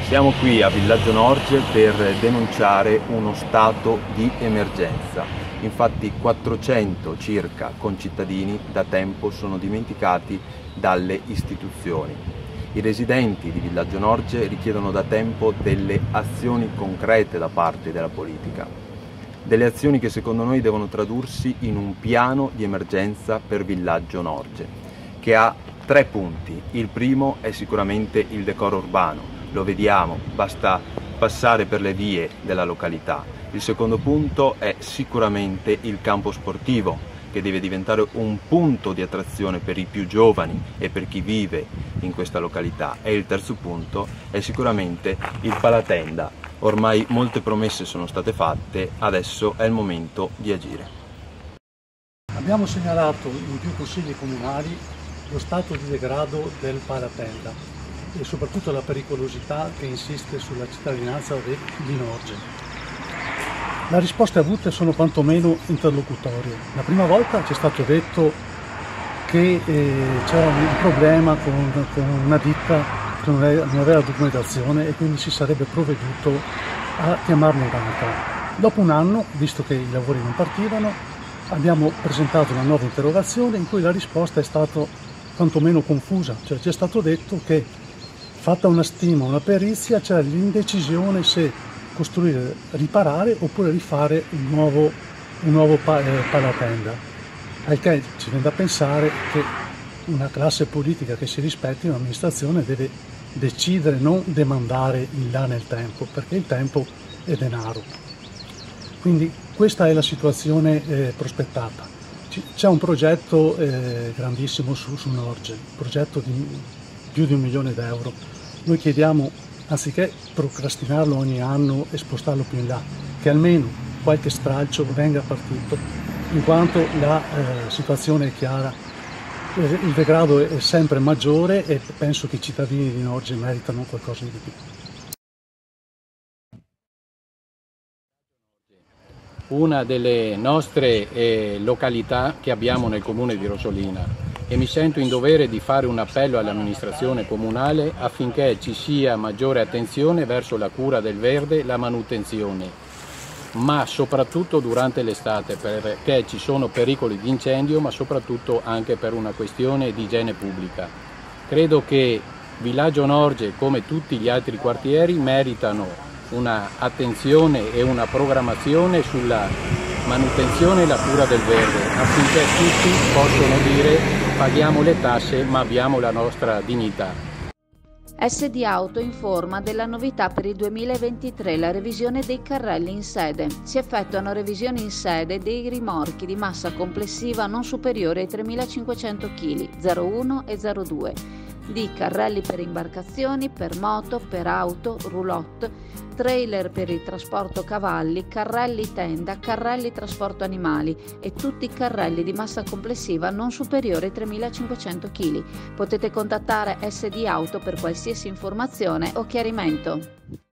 Siamo qui a Villaggio Norge per denunciare uno stato di emergenza. Infatti 400 circa concittadini da tempo sono dimenticati dalle istituzioni. I residenti di Villaggio Norge richiedono da tempo delle azioni concrete da parte della politica. Delle azioni che secondo noi devono tradursi in un piano di emergenza per Villaggio Norge, che ha 3 punti. Il primo è sicuramente il decoro urbano. Lo vediamo, basta passare per le vie della località. Il secondo punto è sicuramente il campo sportivo, che deve diventare un punto di attrazione per i più giovani e per chi vive in questa località. E il terzo punto è sicuramente il palatenda. Ormai molte promesse sono state fatte, adesso è il momento di agire. Abbiamo segnalato in più consigli comunali lo stato di degrado del palatenda e soprattutto la pericolosità che insiste sulla cittadinanza di Norge. Le risposte avute sono quantomeno interlocutorie. La prima volta ci è stato detto che c'era un problema con una ditta che non aveva documentazione e quindi si sarebbe provveduto a chiamarne un'altra. Dopo un anno, visto che i lavori non partivano, abbiamo presentato una nuova interrogazione in cui la risposta è stata quantomeno confusa, cioè ci è stato detto che fatta una stima, una perizia, c'era l'indecisione se costruire, riparare oppure rifare un nuovo palatenda. Al che ci viene da pensare che una classe politica che si rispetti, un'amministrazione deve decidere, non demandare in là nel tempo, perché il tempo è denaro. Quindi questa è la situazione prospettata. C'è un progetto grandissimo su Norge, un progetto di più di 1 milione di euro. Noi chiediamo, anziché procrastinarlo ogni anno e spostarlo più in là, che almeno qualche stralcio venga partito, in quanto la situazione è chiara, il degrado è sempre maggiore e penso che i cittadini di Norge meritano qualcosa di più. Una delle nostre località che abbiamo nel comune di Rosolina, e mi sento in dovere di fare un appello all'amministrazione comunale affinché ci sia maggiore attenzione verso la cura del verde, la manutenzione, ma soprattutto durante l'estate, perché ci sono pericoli di incendio, ma soprattutto anche per una questione di igiene pubblica. Credo che Villaggio Norge, come tutti gli altri quartieri, meritano una attenzione e una programmazione sulla manutenzione e la cura del verde, affinché tutti possano dire paghiamo le tasse ma abbiamo la nostra dignità. SD Auto informa della novità per il 2023, la revisione dei carrelli in sede. Si effettuano revisioni in sede dei rimorchi di massa complessiva non superiore ai 3.500 kg, 01 e 02, di carrelli per imbarcazioni, per moto, per auto, roulotte, trailer per il trasporto cavalli, carrelli tenda, carrelli trasporto animali e tutti i carrelli di massa complessiva non superiore ai 3.500 kg. Potete contattare SD Auto per qualsiasi informazione o chiarimento.